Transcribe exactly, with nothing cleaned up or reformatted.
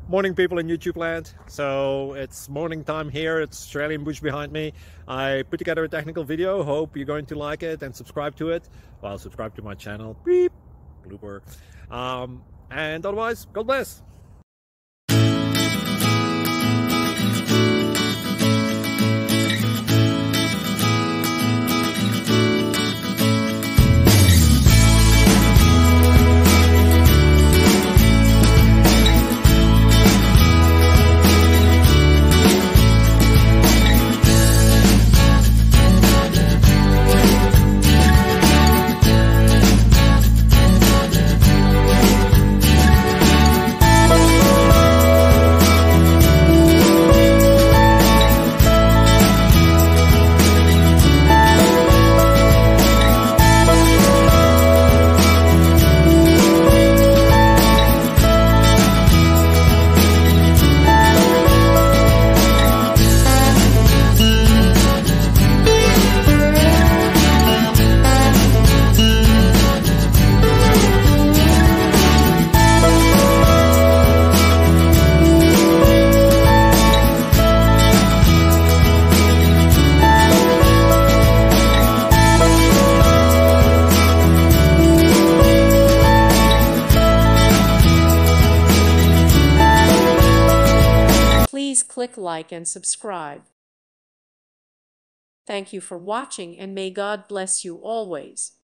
Morning, people in YouTube land. So it's morning time here. It's Australian bush behind me. I put together a technical video. Hope you're going to like it and subscribe to it. Well, subscribe to my channel. Beep. Blooper. Um, and otherwise, God bless. Please click like and subscribe. Thank you for watching, and may God bless you always.